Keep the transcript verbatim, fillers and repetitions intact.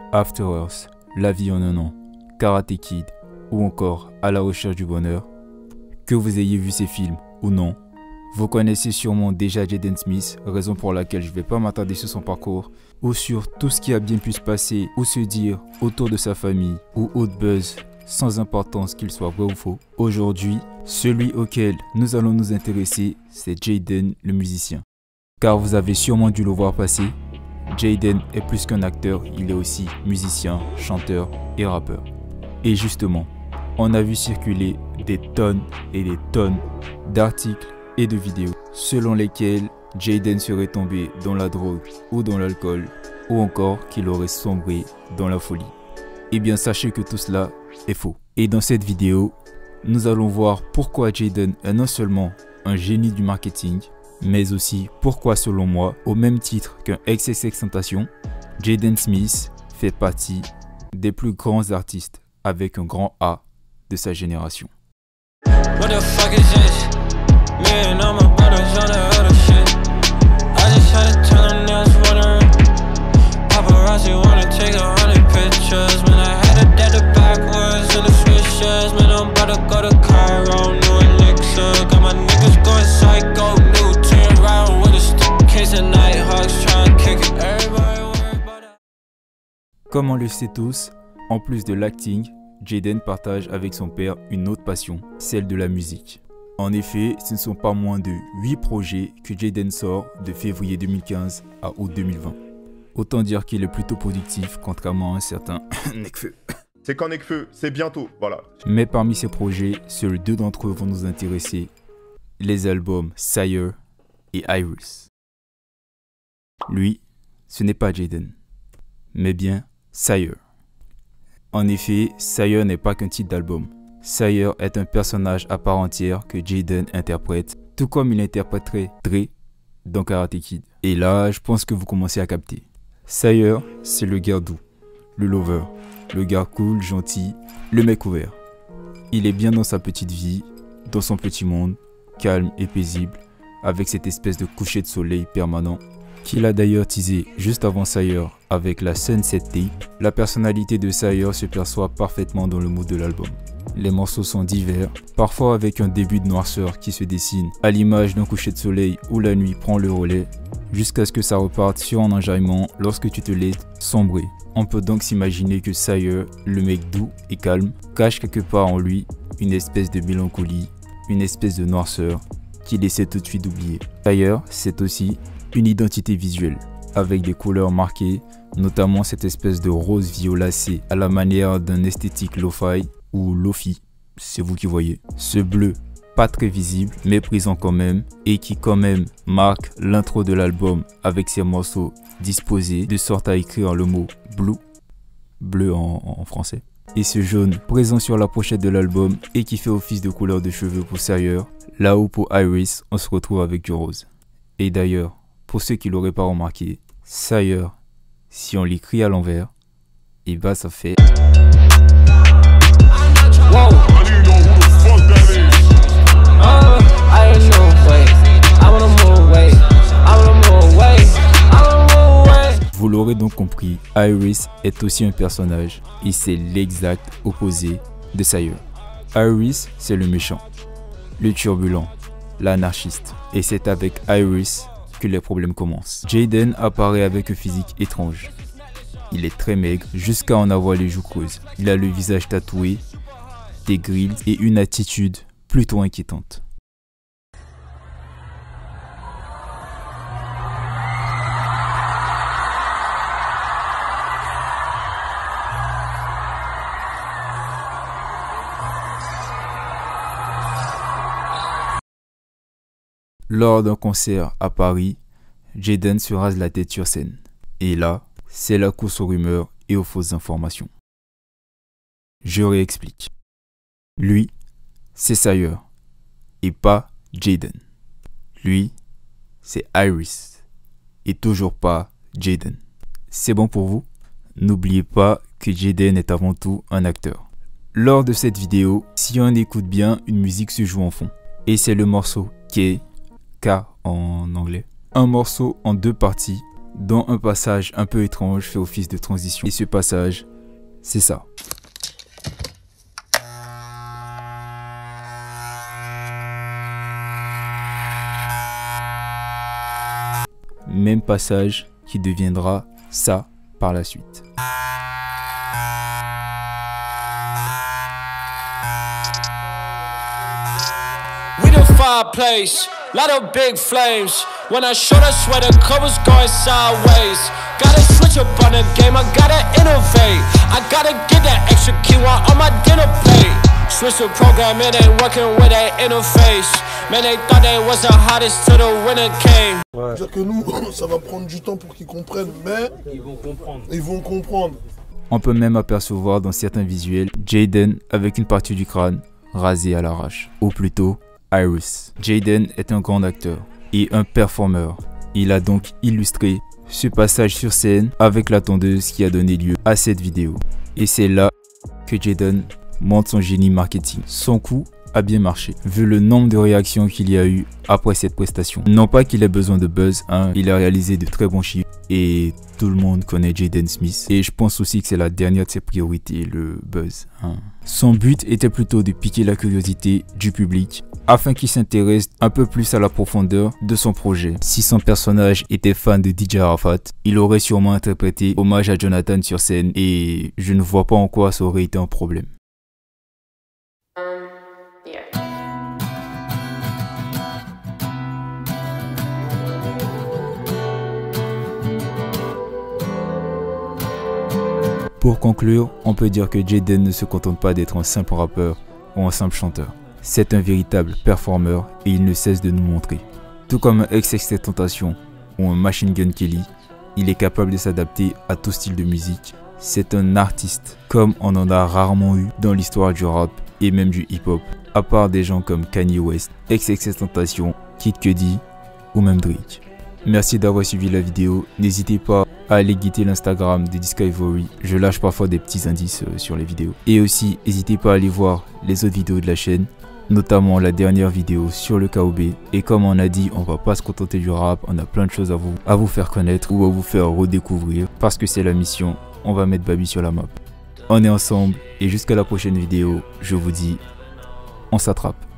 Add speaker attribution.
Speaker 1: After Earth, La vie en un an, Karate Kid ou encore À la recherche du bonheur. Que vous ayez vu ces films ou non, vous connaissez sûrement déjà Jaden Smith, raison pour laquelle je ne vais pas m'attarder sur son parcours ou sur tout ce qui a bien pu se passer ou se dire autour de sa famille ou autre buzz sans importance qu'il soit vrai ou faux. Aujourd'hui, celui auquel nous allons nous intéresser, c'est Jaden le musicien. Car vous avez sûrement dû le voir passer, Jaden est plus qu'un acteur, il est aussi musicien, chanteur et rappeur. Et justement, on a vu circuler des tonnes et des tonnes d'articles et de vidéos selon lesquels Jaden serait tombé dans la drogue ou dans l'alcool ou encore qu'il aurait sombré dans la folie. Eh bien sachez que tout cela est faux. Et dans cette vidéo, nous allons voir pourquoi Jaden est non seulement un génie du marketing, mais aussi pourquoi selon moi, au même titre qu'un XXXTentacion, Jaden Smith fait partie des plus grands artistes avec un grand A de sa génération. What the fuck is this? Me and all my brothers on the other shit. I just had to tell them that's what I'm. Paparazzi wanna take a hundred pictures. Man, I had to dead the backwards in the switches. Man, I'm about to go to Cairo, new elixir. Got my niggas going psycho, new team round with a stick case of Nighthawks trying to kick it. Everybody worry about that. Comme on le sait tous, en plus de l'acting, Jaden partage avec son père une autre passion, celle de la musique. En effet, ce ne sont pas moins de huit projets que Jaden sort de février deux mille quinze à août deux mille vingt. Autant dire qu'il est plutôt productif, contrairement à un certain Nekfeu.
Speaker 2: C'est quand Nekfeu, c'est bientôt, voilà.
Speaker 1: Mais parmi ces projets, seuls deux d'entre eux vont nous intéresser, les albums Sire et Iris. Lui, ce n'est pas Jaden, mais bien Sire. En effet, Sire n'est pas qu'un titre d'album. Sire est un personnage à part entière que Jaden interprète, tout comme il interpréterait Dre dans Karate Kid. Et là, je pense que vous commencez à capter. Sire, c'est le gars doux, le lover, le gars cool, gentil, le mec ouvert. Il est bien dans sa petite vie, dans son petit monde, calme et paisible, avec cette espèce de coucher de soleil permanent qu'il a d'ailleurs teasé juste avant Sire avec la Sunset Tape. La personnalité de Sire se perçoit parfaitement dans le mood de l'album. Les morceaux sont divers, parfois avec un début de noirceur qui se dessine à l'image d'un coucher de soleil où la nuit prend le relais, jusqu'à ce que ça reparte sur un enjaillement lorsque tu te laisses sombrer. On peut donc s'imaginer que Sire, le mec doux et calme, cache quelque part en lui une espèce de mélancolie, une espèce de noirceur qu'il essaie tout de suite d'oublier. Sire, c'est aussi une identité visuelle, avec des couleurs marquées, notamment cette espèce de rose violacé à la manière d'un esthétique lo-fi ou lofi, c'est vous qui voyez. Ce bleu pas très visible mais présent quand même et qui quand même marque l'intro de l'album avec ses morceaux disposés de sorte à écrire le mot blue, bleu en, en français. Et ce jaune présent sur la pochette de l'album et qui fait office de couleur de cheveux pour Sire, là où pour Iris on se retrouve avec du rose. Et d'ailleurs, pour ceux qui l'auraient pas remarqué, Sire, si on l'écrit à l'envers, et bah ça fait... Vous l'aurez donc compris, Iris est aussi un personnage et c'est l'exact opposé de Sire. Iris, c'est le méchant, le turbulent, l'anarchiste. Et c'est avec Iris que les problèmes commencent. Jaden apparaît avec un physique étrange. Il est très maigre jusqu'à en avoir les joues creuses. Il a le visage tatoué, des grilles et une attitude plutôt inquiétante. Lors d'un concert à Paris, Jaden se rase la tête sur scène. Et là, c'est la course aux rumeurs et aux fausses informations. Je réexplique. Lui, c'est Sire, et pas Jaden. Lui, c'est Iris, et toujours pas Jaden. C'est bon pour vous? N'oubliez pas que Jaden est avant tout un acteur. Lors de cette vidéo, si on écoute bien, une musique se joue en fond. Et c'est le morceau K, K en anglais. Un morceau en deux parties dont un passage un peu étrange fait office de transition. Et ce passage, c'est ça. Même passage qui deviendra ça par la suite.
Speaker 3: We the fireplace, lot of big flames. When I showed I swear the covers going sideways. Gotta switch up on the game, I gotta innovate. I gotta get that extra quinoa on my dinner plate. Switch the program, it ain't working with that interface. Man, they thought they was the hottest till the winter came.
Speaker 4: Ouais. C'est-à-dire que nous, ça va prendre du temps pour qu'ils comprennent, mais
Speaker 5: ils vont comprendre.
Speaker 4: Ils vont comprendre.
Speaker 1: On peut même apercevoir dans certains visuels Jaden avec une partie du crâne rasée à l'arrache, ou plutôt Iris. Jaden est un grand acteur et un performeur. Il a donc illustré ce passage sur scène avec la tondeuse qui a donné lieu à cette vidéo. Et c'est là que Jaden montre son génie marketing. Son coup a bien marché, vu le nombre de réactions qu'il y a eu après cette prestation. Non pas qu'il ait besoin de buzz, hein, il a réalisé de très bons chiffres et tout le monde connaît Jaden Smith. Et je pense aussi que c'est la dernière de ses priorités, le buzz. Hein. Son but était plutôt de piquer la curiosité du public afin qu'il s'intéresse un peu plus à la profondeur de son projet. Si son personnage était fan de D J Arafat, il aurait sûrement interprété hommage à Jonathan sur scène et je ne vois pas en quoi ça aurait été un problème. Pour conclure, on peut dire que Jaden ne se contente pas d'être un simple rappeur ou un simple chanteur. C'est un véritable performeur et il ne cesse de nous montrer. Tout comme un ex-Tentacion ou un Machine Gun Kelly, il est capable de s'adapter à tout style de musique. C'est un artiste comme on en a rarement eu dans l'histoire du rap et même du hip-hop, à part des gens comme Kanye West, ex-Tentacion, Kid Cudi ou même Drake. Merci d'avoir suivi la vidéo, n'hésitez pas à aller guetter l'Instagram de Discovery, je lâche parfois des petits indices euh, sur les vidéos. Et aussi, n'hésitez pas à aller voir les autres vidéos de la chaîne, notamment la dernière vidéo sur le K O B. Et comme on a dit, on va pas se contenter du rap, on a plein de choses à vous, à vous faire connaître ou à vous faire redécouvrir, parce que c'est la mission, on va mettre Baby sur la map. On est ensemble et jusqu'à la prochaine vidéo, je vous dis, on s'attrape.